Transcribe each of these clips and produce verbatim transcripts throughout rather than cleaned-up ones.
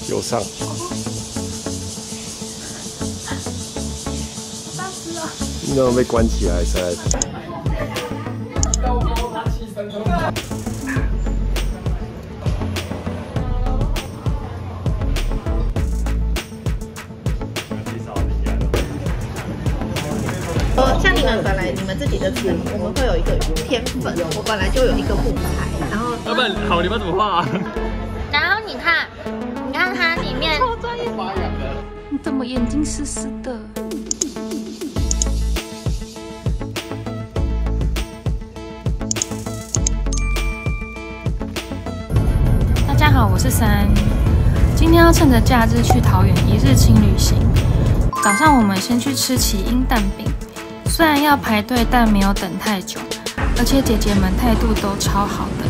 有上。 八十了。 你怎么被关起来？才来。 像你们本来你们自己的词，我们会有一个天粉，我本来就有一个木材，然后老板好，你们怎么画啊？ 然后你看，你看它里面， 超专业， 你怎么眼睛湿湿的？大家好，我是三，今天要趁着假日去桃园一日轻旅行。早上我们先去吃起因蛋饼。虽然要排队，但没有等太久，而且姐姐们态度都超好的。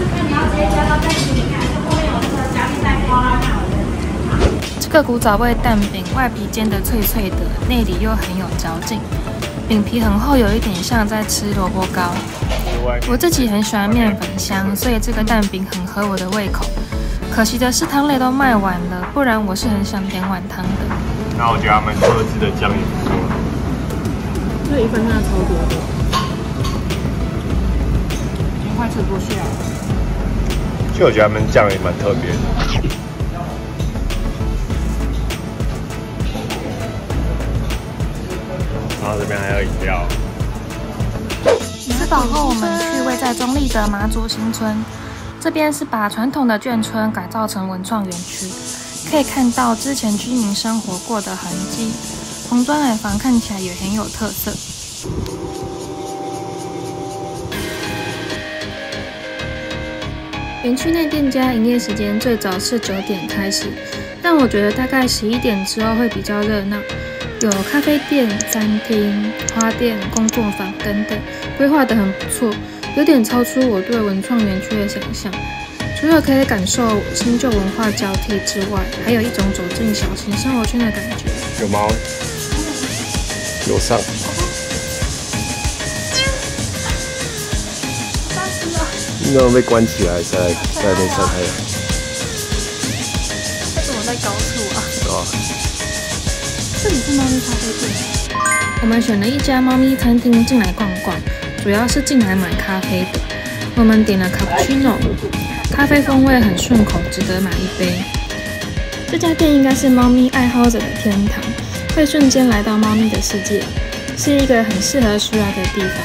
这个古早味蛋饼，外皮煎得脆脆的，内里又很有嚼劲，饼皮很厚，有一点像在吃萝卜糕。我自己很喜欢面粉香，所以这个蛋饼很合我的胃口。可惜的是汤类都卖完了，不然我是很想点碗汤的。 那我觉得他们特制的酱也不错。 这一份真的超多的，已经快吃不下了。 其实我觉得他们酱也蛮特别的。然后这边还有饮料。 吃饱后，我们去位在中立的马祖新村，这边是把传统的眷村改造成文创园区，可以看到之前居民生活过的痕迹。红砖矮房看起来也很有特色。园区内店家营业时间最早是九点开始，但我觉得大概十一点之后会比较热闹，有咖啡店、餐厅、花店、工作坊等等，规划得很不错，有点超出我对文创园区的想象。除了可以感受新旧文化交替之外，还有一种走进小型生活圈的感觉。 有猫。有上，你怎么被关起来？才在那边晒太阳？ 这怎么在高处啊？ 对啊。 这里是猫咪咖啡店，我们选了一家猫咪餐厅进来逛逛，主要是进来买咖啡的。我们点了卡布奇诺，咖啡风味很顺口，值得买一杯。这家店应该是猫咪爱好者的天堂。会瞬间来到猫咪的世界，是一个很适合舒压的地方。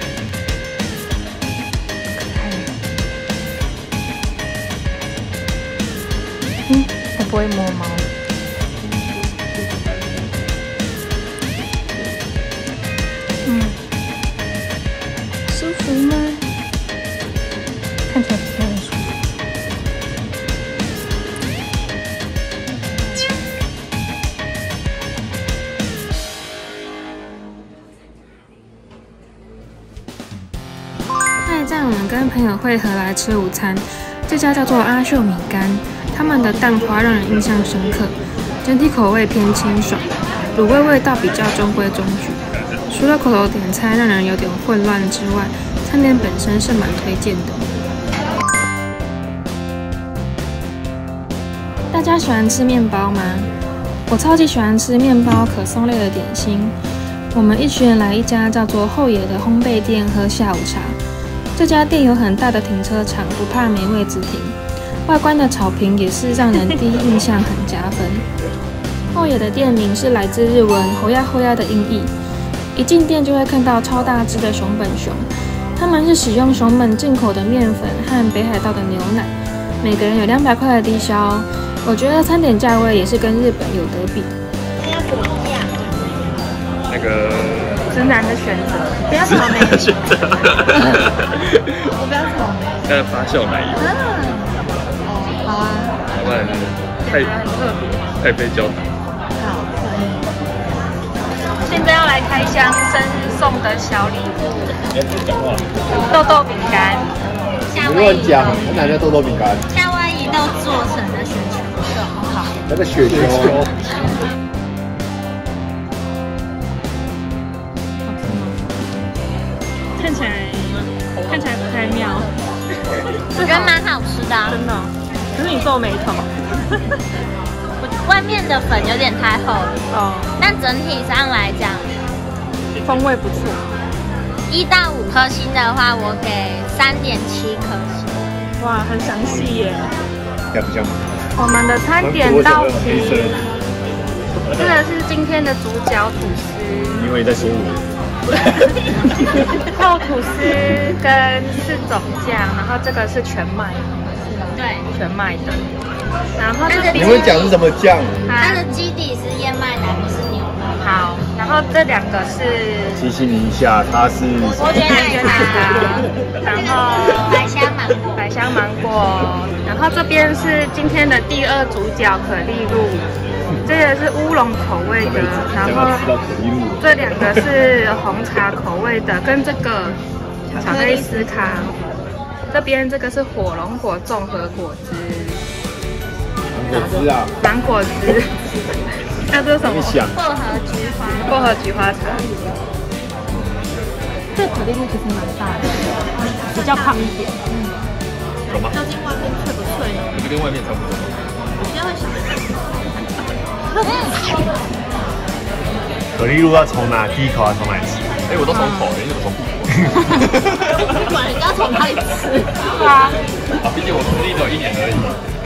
嗯，我不会摸猫。嗯，舒服吗？看起来不太很舒服。下一站我们跟朋友会合来吃午餐，这家叫做阿秀米干，他们的蛋花让人印象深刻，整体口味偏清爽，卤味味道比较中规中矩。除了口头点餐让人有点混乱之外，餐点本身是蛮推荐的。大家喜欢吃面包吗？我超级喜欢吃面包可颂类的点心。我们一群人来一家叫做后野的烘焙店喝下午茶。这家店有很大的停车场，不怕没位置停。外观的草坪也是让人第一印象很加分。后野的店名是来自日文“吼呀吼呀”的音译。一进店就会看到超大只的熊本熊，他们是使用熊本进口的面粉和北海道的牛奶，每个人有两百块的低消。我觉得餐点价位也是跟日本有得比。 要怎么样？ 那个。 直男的选择，不要草莓。 选择。 我不要草莓。 那个发酵奶油。 哦，好啊。 要不然太特别。 太妃焦糖。 好，可以。 现在要来开箱生日送的小礼物，豆豆饼干。 夏威夷讲，哪叫豆豆饼干？ 夏威夷豆做成的雪球，好。 那个雪球。 看起来看起来不太妙，我觉得蛮好吃的、啊，真的、哦。 可是你皱眉头。 外面的粉有点太厚了哦，但整体上来讲， 风味不错。 一到五颗星的话，我给三点七颗星。 哇，很详细耶。 像不像？我们的餐点到齐，这个是今天的主角吐司。 因为在说我。 肉吐司跟四种酱，然后这个是全麦， 对， 全麦的。然后这边你会讲是什么酱？ 它的基底是燕麦奶，不是牛奶。 好，然后这两个是提醒你一下，它是伯爵奶茶， 然后百香芒果， 百香芒果，然后这边是今天的第二主角可丽露。这个是乌龙口味的，然后这两个是红茶口味的，跟这个巧克力司康。这边这个是火龙果综合果汁， 果汁啊， 芒果汁。那这是什么？ 薄荷菊花， 薄荷菊花茶。 这可丽露其实蛮大的，比较胖一点。 嗯， 有吗？ 究竟外面脆不脆呢？ 你们跟外面差不多。 我现在会想。 可丽露要从哪第一口要从哪里吃？哎，我都从口，你怎么从不？ 不管人家从哪里吃。 对啊。 啊，毕竟我实力只有一年而已。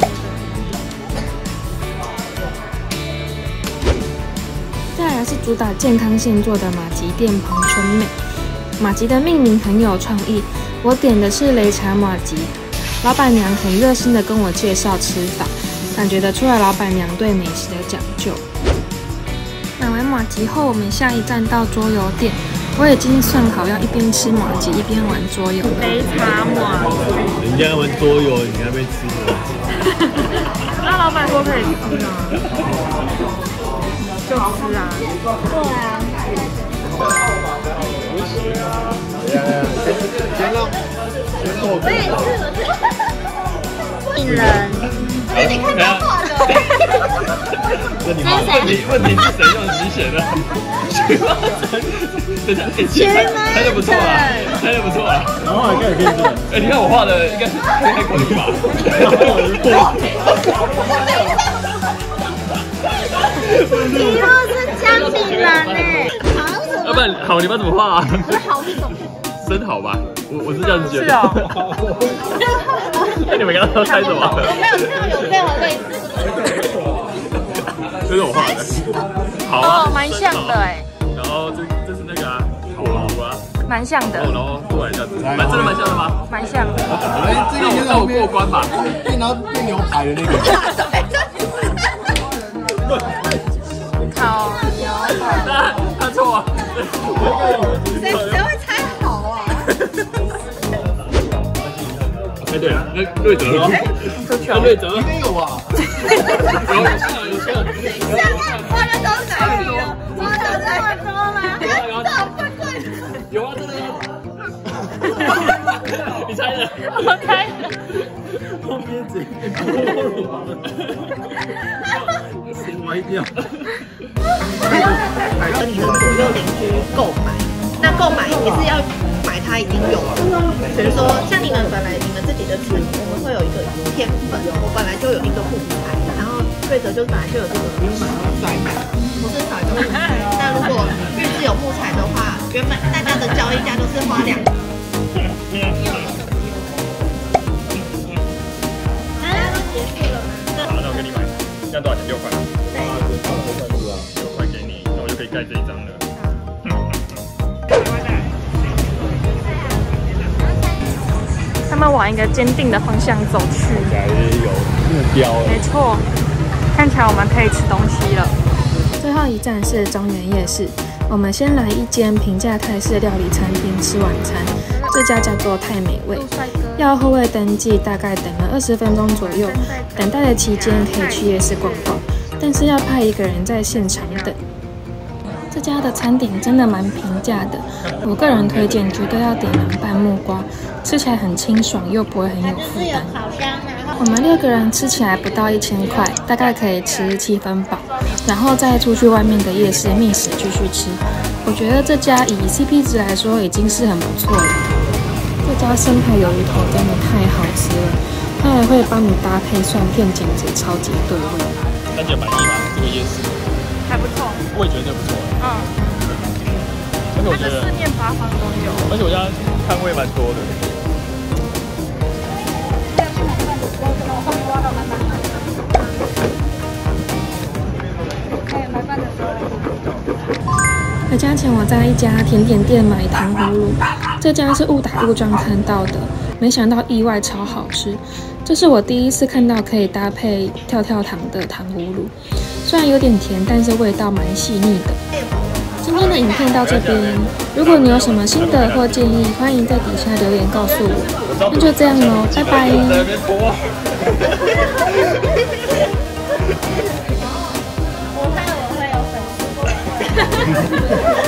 再来是主打健康现做的马吉店彭春美。马吉的命名很有创意，我点的是擂茶马吉，老板娘很热心的跟我介绍吃法。感觉得出来，老板娘对美食的讲究。买完马吉后，我们下一站到桌游店。我已经算好要一边吃马吉一边玩桌游。擂茶马吉， 人家玩桌游，你那边吃马吉。 那老板说可以吃啊，就吃啊。 对啊。 先让，先做。 我也是，引人。 哎，你看他画的。 那你问题问题是谁用鸡血的？菊花茶，等下，哎，猜的不错啊，猜的不错啊。然后还可以变成，哎，你看我画的应该是太过你吧？ 一路是江景兰哎，好什么？ 要不然好，你们怎么画啊？ 好是什么？ 生蚝吧，我我是这样子觉得。 是哦。 那你们刚刚都猜什么？ 我没有看有任何类似。 这是我画的。好啊。 哦，蛮像的哎。 然后这这是那个啊，火炉啊。 蛮像的。 然后过来这样子，蛮真的蛮像的吗？ 蛮像的。 哎，这个让我过关吧。然后变牛排的那个。 烤牛排。 他错。 谁谁会猜好啊？ 哎，对了，那瑞泽喽，那瑞泽没有啊？有有像有像， 画的都哪里了？画的这么多吗？ 有啊，有啊，真的。你猜的？ 我猜的。 后面这个，先歪掉。 和你的左右邻居购买，那购买也是要买它已经有的，比如说像你们本来你们自己的餐，我们会有一个天粉，我本来就有一个木材，然后瑞泽就本来就有这个甩板，不是甩个木材。那如果日志有木材的话，原本大家的交易价都是花两。大家都结束了吗？ 好，那我给你买，这样多少钱？六块。 对。 六块给你，那我就可以盖这一张了。 他们往一个坚定的方向走去， 应该有目标了。 没错，看起来我们可以吃东西了。最后一站是中原夜市，我们先来一间平价泰式料理餐厅吃晚餐，这家叫做泰美味。要后位登记，大概等了二十分钟左右。等待的期间可以去夜市逛逛，但是要派一个人在现场等。这家的餐点真的蛮平价的，我个人推荐，绝对要点凉拌木瓜，吃起来很清爽又不会很有负担。我们六个人吃起来不到一千块，大概可以吃七分饱，然后再出去外面的夜市觅食继续吃。我觉得这家以 C P 值来说已经是很不错了。这家生态鱿鱼头真的太好吃了， 它还会帮你搭配蒜片，简直超级对味。 三姐满意吗？这个夜市还不错。 我也觉得不错。 嗯。 而且我觉得四面八方都有。 而且我家摊位蛮多的。 回家前，我在一家甜点店买糖葫芦，这家是误打误撞看到的，没想到意外超好吃。这是我第一次看到可以搭配跳跳糖的糖葫芦，虽然有点甜，但是味道蛮细腻的。今天的影片到这边，如果你有什么心得或建议，欢迎在底下留言告诉我。那就这样咯，拜拜。 我看我会有粉丝。